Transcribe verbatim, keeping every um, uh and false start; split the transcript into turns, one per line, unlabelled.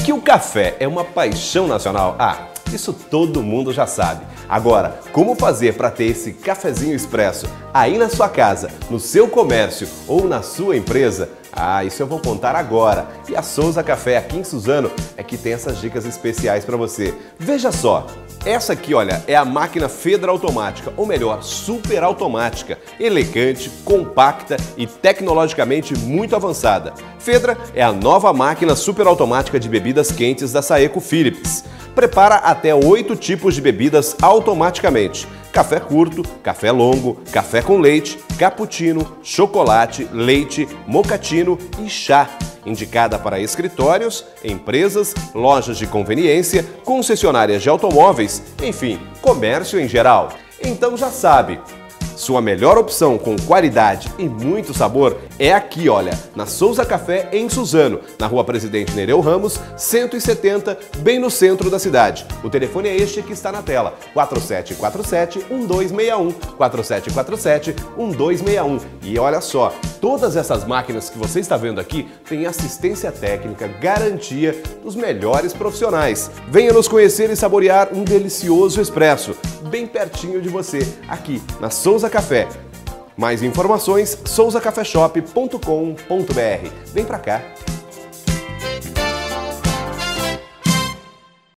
Que o café é uma paixão nacional? Ah, isso todo mundo já sabe. Agora, como fazer para ter esse cafezinho expresso aí na sua casa, no seu comércio ou na sua empresa? Ah, isso eu vou contar agora. E a Souza Café aqui em Suzano é que tem essas dicas especiais para você. Veja só, essa aqui, olha, é a máquina Fedra automática, ou melhor, super automática, elegante, compacta e tecnologicamente muito avançada. Fedra é a nova máquina super automática de bebidas quentes da Saeco Philips. Prepara até oito tipos de bebidas automaticamente. Café curto, café longo, café com leite, cappuccino, chocolate, leite, mocatino e chá. Indicada para escritórios, empresas, lojas de conveniência, concessionárias de automóveis, enfim, comércio em geral. Então já sabe, sua melhor opção com qualidade e muito sabor é aqui, olha, na Souza Café em Suzano, na Rua Presidente Nereu Ramos, cento e setenta, bem no centro da cidade. O telefone é este que está na tela, quatro sete quatro sete, um dois seis um, quatro sete quatro sete, um dois seis um. E olha só, todas essas máquinas que você está vendo aqui têm assistência técnica, garantia dos melhores profissionais. Venha nos conhecer e saborear um delicioso expresso, bem pertinho de você, aqui na Souza Café. Mais informações, souza café shop ponto com ponto br. Vem pra cá!